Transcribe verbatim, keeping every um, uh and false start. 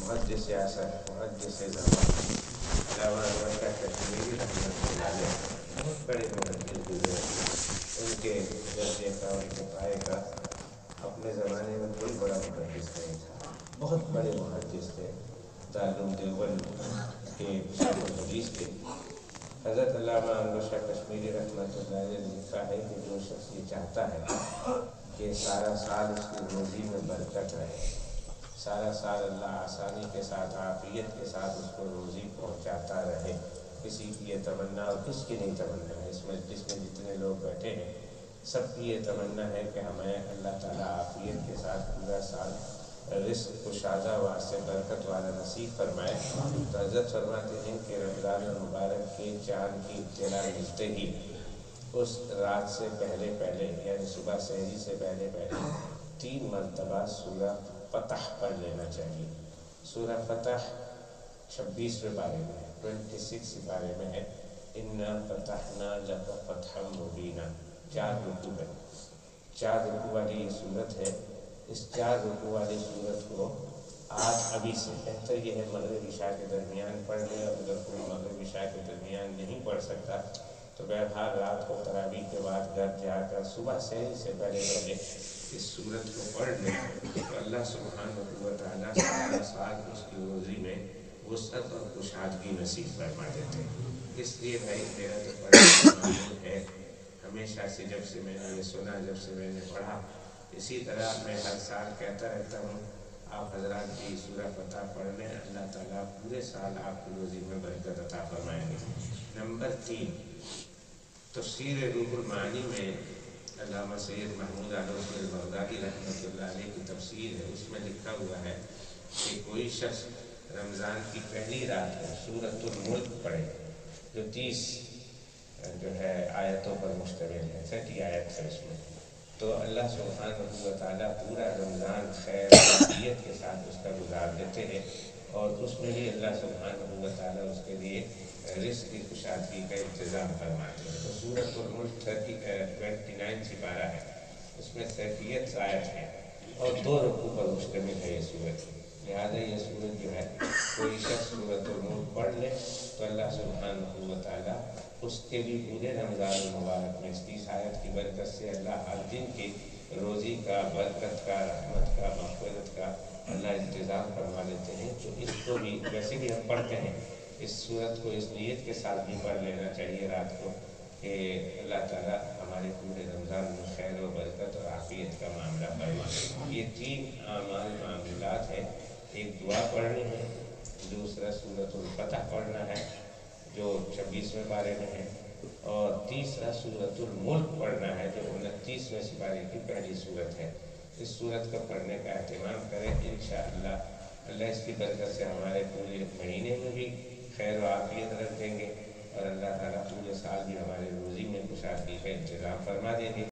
محدث اثر محدث زمان علامہ انور شاہ کشمیری رحمۃ اللہ علیہ بہت بڑے محدث گزرے. ان کے درجے کا اور کفایے کا اپنے زمانے میں کوئی بڑا محدث نہیں تھا. بہت بڑے محدث تھے. دارالعلوم دیوبند کے شیخ الحدیث کے حضرت علامہ انور شاہ کشمیری رحمۃ اللہ علیہ نے لکھا ہے کہ جو شخص یہ چاہتا ہے کہ سارا سال اس کی روزی میں برکت رہے، سارا سال اللہ آسانی کے ساتھ عافیت کے ساتھ اس کو روزی پہنچاتا رہے. کسی کی یہ تمنا اور کس کی نہیں تمنا ہے، اس مجلس میں جتنے لوگ بیٹھے ہیں سب کی یہ تمنا ہے کہ ہمیں اللہ تعالیٰ عافیت کے ساتھ پورا سال رزق کشادہ واسطے برکت والا نصیب فرمائے. تو حضرت فرماتے ہیں کہ رمضان المبارک کے چاند کی اطلاع ملتے ہی اس رات سے پہلے پہلے یعنی صبح سحری سے پہلے پہلے تین مرتبہ سورہ فتح پڑھ لینا چاہیے. سورہ فتح چھبیسویں پارے میں ہے، ٹوینٹی سکس پارے میں ہے. انا فتحنا لک فتحا مبینا. چار رکوع ہے، چار رکوع والی یہ صورت ہے. اس چار رکوع والی صورت کو آج ابھی سے بہتر یہ ہے مغرب عشاء کے درمیان پڑھ لے، اور اگر کوئی مغرب عشاء کے درمیان نہیں پڑھ سکتا تو بہرحال رات کو تراویح کے بعد گھر جا کر صبح سحری سے پہلے پہلے اس صورت کو پڑھ لیں تو اللہ سبحانہ و تعالیٰ سارا سال اس کی روزی میں وسعت اور کشادگی نصیب فرما دیتے ہیں. اس لیے بھائی میرا تو پڑھنے کا معمول ہے ہمیشہ سے، جب سے میں نے یہ سنا، جب سے میں نے پڑھا، اسی طرح میں ہر سال کہتا رہتا ہوں آپ حضرات بھی سورہ فتح پڑھ لیں، اللہ تعالیٰ پورے سال آپ کی روزی میں برکت عطا فرمائیں گے. نمبر تین، تفسیر روح المعانی میں علامہ سید محمود علوسی البغدادی رحمۃ اللہ علیہ کی تفسیر ہے. اس میں لکھا ہوا ہے کہ کوئی شخص رمضان کی پہلی رات میں سورۃ الملک پڑھے جو تیس جو ہے آیتوں پر مشتمل ہے، چھٹی آیت ہے اس میں، تو اللہ سبحانہ و تعالیٰ پورا رمضان خیر عافیت کے ساتھ اس کا گزار دیتے ہیں، اور اس میں بھی اللہ سبحانہ و تعالیٰ اس کے لیے رزق کی کشادگی کا انتظام فرماتے ہیں. تو سورۃ الملک تھرٹی ٹوینٹی نائن سپارہ ہے، اس میں ترتیبیت آیت ہے اور دو رکوع پر مشتمل ہے یہ سورت. لہٰذا یہ سورت جو ہے کوئی شخص سورۃ الملک پڑھ لے تو اللہ سبحانہ و تعالیٰ اس کے بھی پورے رمضان المبارک میں اس تیس آیت کی برکت سے اللہ ہر دن کی روزی کا، برکت کا، رحمت کا، مغفرت کا اللہ انتظام فرما لیتے ہیں. تو اس کو بھی ویسے بھی ہم پڑھتے ہیں، اس صورت کو اس نیت کے ساتھ بھی پڑھ لینا چاہیے رات کو کہ اللہ تعالیٰ ہمارے پورے رمضان میں خیر و برکت اور عافیت کا معاملہ فرمائے. یہ تین اعمال معاملات ہیں. ایک دعا پڑھنی ہے، دوسرا سورۃ الفتح پڑھنا ہے جو چھبیسویں پارے میں ہے، اور تیسرا سورۃ الملک پڑھنا ہے جو انتیسویں سپارے کی پہلی صورت ہے. اس صورت کا پڑھنے کا اہتمام کریں انشاءاللہ. اللہ اس کی برکت سے ہمارے پورے مہینے میں بھی خیر و عافیت رکھ دیں گے، اور اللہ تعالیٰ پورے سال بھی ہمارے روزی میں کشادگی کا انتظام فرما دیں گے.